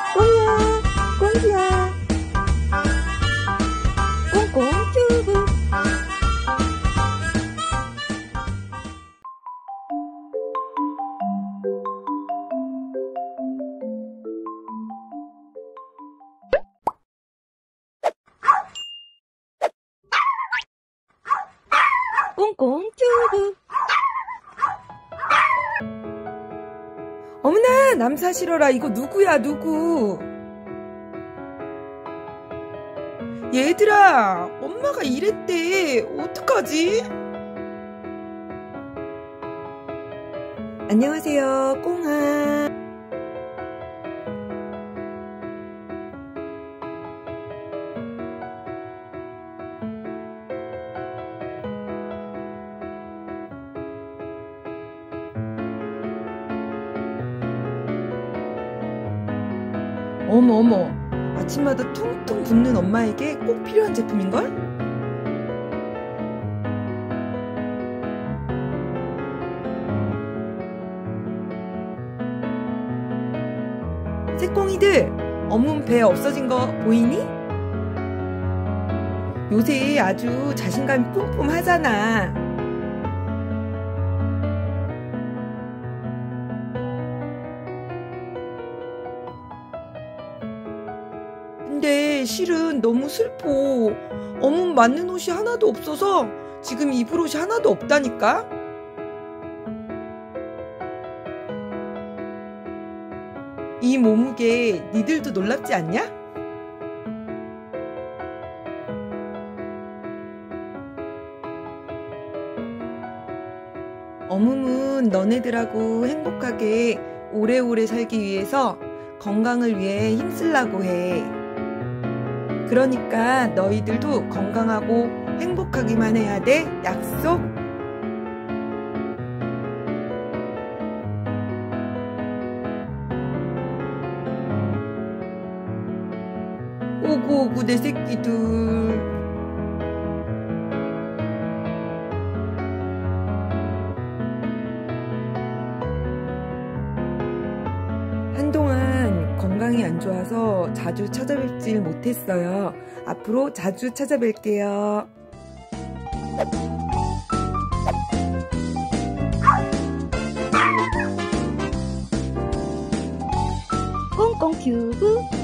꽁이야, 꽁지야, 꽁꽁 튜브. 꽁꽁 튜브. 어머나, 남사 싫어라. 이거 누구야, 누구? 얘들아, 엄마가 이랬대. 어떡하지? 안녕하세요, 꽁아. 어머, 아침마다 퉁퉁 붓는 엄마에게 꼭 필요한 제품인걸? 새꽁이들, 어문 배 없어진 거 보이니? 요새 아주 자신감이 뿜뿜하잖아. 근데 실은 너무 슬퍼. 어문 맞는 옷이 하나도 없어서 지금 입을 옷이 하나도 없다니까? 이 몸무게 니들도 놀랍지 않냐? 어묵은 너네들하고 행복하게 오래오래 살기 위해서 건강을 위해 힘쓰려고 해. 그러니까 너희들도 건강하고 행복하기만 해야 돼. 약속? 오구 내 새끼들. 한동안 건강이 안 좋아서 자주 찾아뵙질 못했어요. 앞으로 자주 찾아뵐게요. 꽁꽁 튜브.